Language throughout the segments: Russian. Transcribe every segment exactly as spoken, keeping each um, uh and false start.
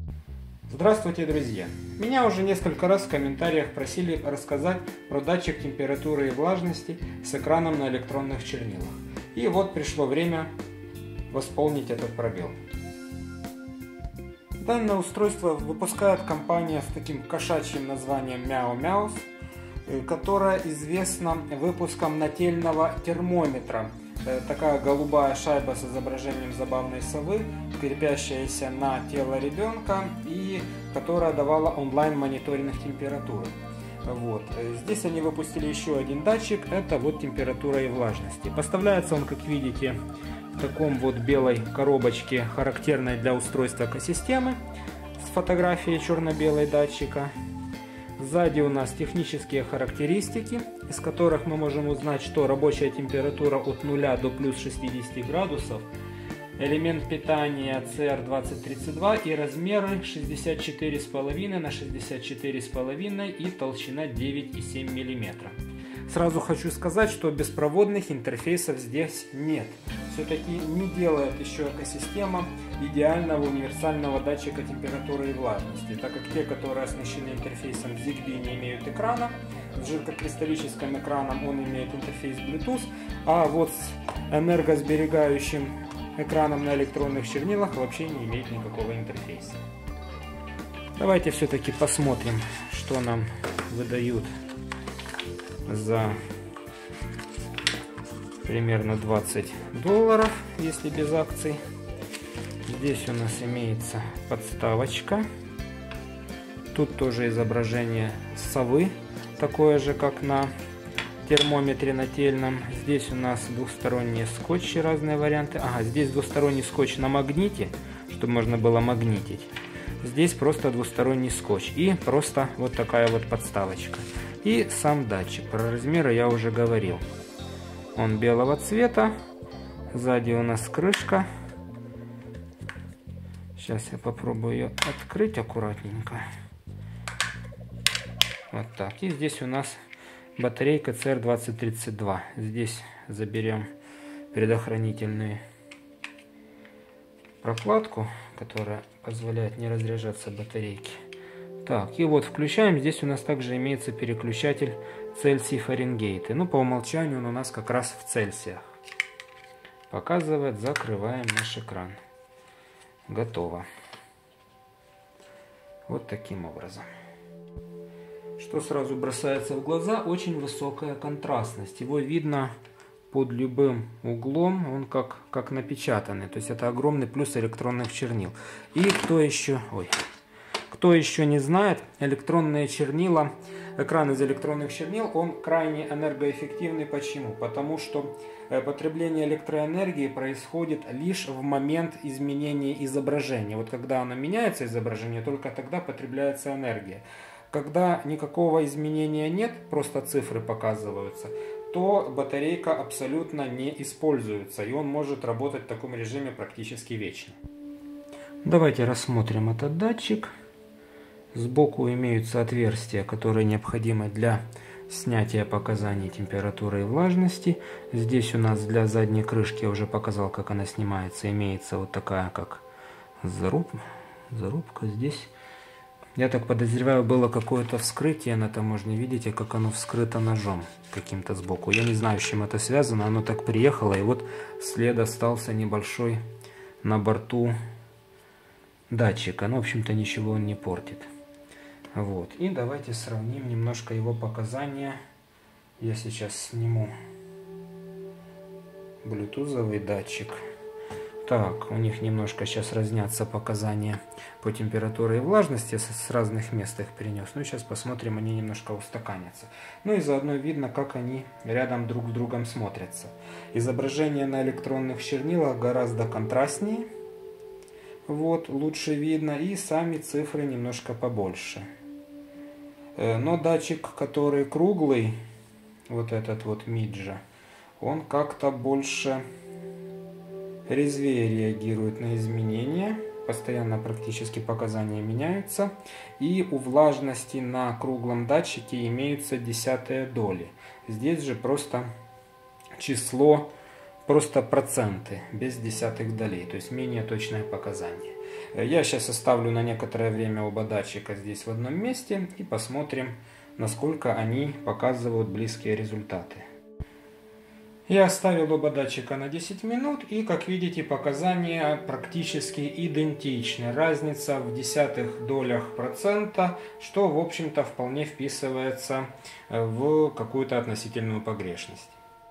Здравствуйте, друзья! Меня уже несколько раз в комментариях просили рассказать про датчик температуры и влажности с экраном на электронных чернилах. И вот пришло время восполнить этот пробел. Данное устройство выпускает компания с таким кошачьим названием Meow Mouse, которая известна выпуском нательного термометра. Такая голубая шайба с изображением забавной совы, крепящаяся на тело ребенка и которая давала онлайн-мониторинг температуры. Вот. Здесь они выпустили еще один датчик, это вот температура и влажности. Поставляется он, как видите, в таком вот белой коробочке, характерной для устройства экосистемы, с фотографией черно-белой датчика. Сзади у нас технические характеристики, из которых мы можем узнать, что рабочая температура от нуля до плюс шестидесяти градусов, элемент питания си эр двадцать тридцать два и размеры шестьдесят четыре и пять на шестьдесят четыре и пять и толщина девять и семь миллиметра. Сразу хочу сказать, что беспроводных интерфейсов здесь нет. Все-таки не делает еще экосистема идеального универсального датчика температуры и влажности, так как те, которые оснащены интерфейсом Zigbee, не имеют экрана. С жидкокристаллическим экраном он имеет интерфейс Bluetooth, а вот с энергосберегающим экраном на электронных чернилах вообще не имеет никакого интерфейса. Давайте все-таки посмотрим, что нам выдают за примерно двадцать долларов, если без акций. Здесь у нас имеется подставочка. Тут тоже изображение совы, такое же, как на термометре нательном. Здесь у нас двухсторонние скотчи, разные варианты. Ага, здесь двухсторонний скотч на магните, чтобы можно было магнитить. Здесь просто двусторонний скотч и просто вот такая вот подставочка. И сам датчик. Про размеры я уже говорил. Он белого цвета. Сзади у нас крышка. Сейчас я попробую ее открыть аккуратненько. Вот так. И здесь у нас батарейка си эр двадцать тридцать два. Здесь заберем предохранительную прокладку, которая позволяет не разряжаться батарейки. Так, и вот включаем. Здесь у нас также имеется переключатель Цельсий Фаренгейт. Ну, по умолчанию он у нас как раз в Цельсиях. Показывает, закрываем наш экран. Готово. Вот таким образом. Что сразу бросается в глаза, очень высокая контрастность. Его видно под любым углом, он как, как напечатанный. То есть это огромный плюс электронных чернил. И кто еще... Ой... Кто еще не знает, электронные чернила, экран из электронных чернил, он крайне энергоэффективный. Почему? Потому что потребление электроэнергии происходит лишь в момент изменения изображения. Вот когда оно меняется, изображение, только тогда потребляется энергия. Когда никакого изменения нет, просто цифры показываются, то батарейка абсолютно не используется, и он может работать в таком режиме практически вечно. Давайте рассмотрим этот датчик. Сбоку имеются отверстия, которые необходимы для снятия показаний температуры и влажности. Здесь у нас для задней крышки, я уже показал, как она снимается, имеется вот такая как заруб... зарубка. Здесь, я так подозреваю, было какое-то вскрытие на таможне. Видите, как оно вскрыто ножом каким-то сбоку. Я не знаю, с чем это связано, оно так приехало, и вот след остался небольшой на борту датчика. Ну, в общем-то, ничего он не портит. Вот. И давайте сравним немножко его показания. Я сейчас сниму блютузовый датчик. Так, у них немножко сейчас разнятся показания по температуре и влажности. С разных мест их принес. Ну, сейчас посмотрим, они немножко устаканятся. Ну и заодно видно, как они рядом друг с другом смотрятся. Изображение на электронных чернилах гораздо контрастнее. Вот, лучше видно, и сами цифры немножко побольше. Но датчик, который круглый, вот этот вот Midja, он как-то больше резвее реагирует на изменения. Постоянно практически показания меняются. И у влажности на круглом датчике имеются десятые доли. Здесь же просто число, просто проценты, без десятых долей, то есть менее точное показание. Я сейчас оставлю на некоторое время оба датчика здесь в одном месте и посмотрим, насколько они показывают близкие результаты. Я оставил оба датчика на десять минут, и, как видите, показания практически идентичны. Разница в десятых долях процента, что, в общем-то, вполне вписывается в какую-то относительную погрешность.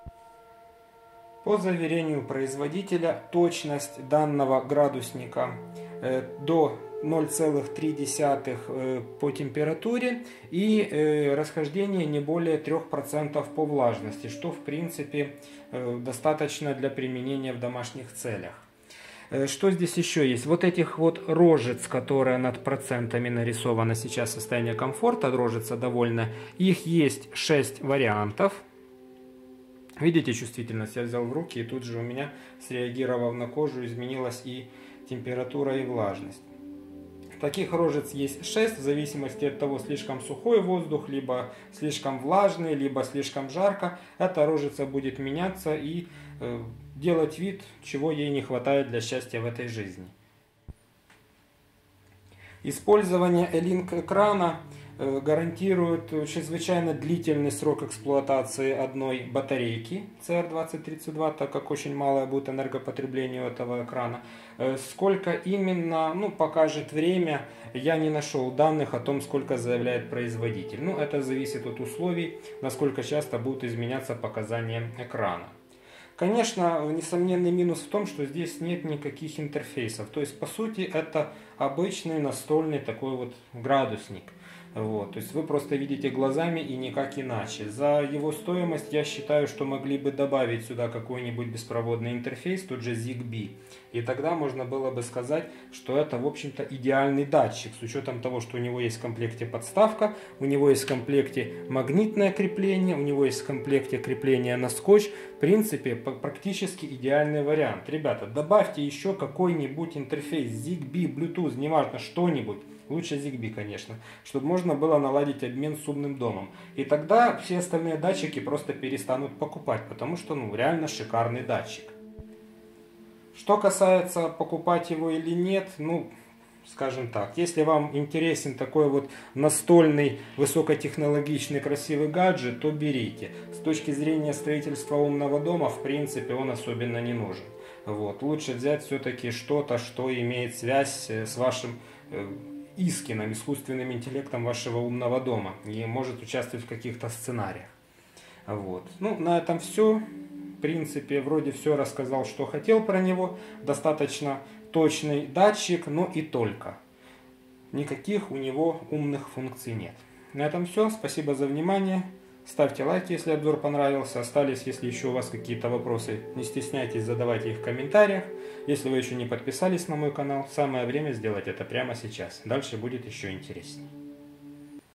По заверению производителя, точность данного градусника до ноль целых три десятых по температуре и расхождение не более трёх процентов по влажности, что в принципе достаточно для применения в домашних целях. Что здесь еще есть? Вот этих вот рожиц, которые над процентами нарисовано сейчас, состояние комфорта, рожица довольно, их есть шесть вариантов. Видите чувствительность? Я взял в руки, и тут же у меня, среагировав на кожу, изменилась и температура, и влажность. Таких рожиц есть шесть, в зависимости от того, слишком сухой воздух, либо слишком влажный, либо слишком жарко. Эта рожица будет меняться и э, делать вид, чего ей не хватает для счастья в этой жизни. Использование E-Link экрана э, гарантирует чрезвычайно длительный срок эксплуатации одной батарейки си ар двадцать тридцать два, так как очень малое будет энергопотребление у этого экрана. Э, сколько именно, ну, покажет время, я не нашел данных о том, сколько заявляет производитель. Ну, это зависит от условий, насколько часто будут изменяться показания экрана. Конечно, несомненный минус в том, что здесь нет никаких интерфейсов. То есть, по сути, это обычный настольный такой вот градусник. Вот. То есть вы просто видите глазами и никак иначе. За его стоимость я считаю, что могли бы добавить сюда какой-нибудь беспроводный интерфейс, тот же Zigbee. И тогда можно было бы сказать, что это, в общем-то, идеальный датчик. С учетом того, что у него есть в комплекте подставка, у него есть в комплекте магнитное крепление, у него есть в комплекте крепление на скотч. В принципе, практически идеальный вариант. Ребята, добавьте еще какой-нибудь интерфейс, Zigbee, Bluetooth, неважно, что-нибудь. Лучше Zigbee, конечно, чтобы можно было наладить обмен с умным домом. И тогда все остальные датчики просто перестанут покупать, потому что, ну, реально шикарный датчик. Что касается покупать его или нет, ну, скажем так, если вам интересен такой вот настольный, высокотехнологичный, красивый гаджет, то берите. С точки зрения строительства умного дома, в принципе, он особенно не нужен. Вот. Лучше взять все-таки что-то, что имеет связь с вашим Искином, искусственным интеллектом вашего умного дома, и может участвовать в каких-то сценариях. Вот. Ну, на этом все. В принципе, вроде все рассказал, что хотел про него. Достаточно точный датчик, но и только. Никаких у него умных функций нет. На этом все. Спасибо за внимание. Ставьте лайки, если обзор понравился. Остались, если еще у вас какие-то вопросы, не стесняйтесь, задавайте их в комментариях. Если вы еще не подписались на мой канал, самое время сделать это прямо сейчас. Дальше будет еще интереснее.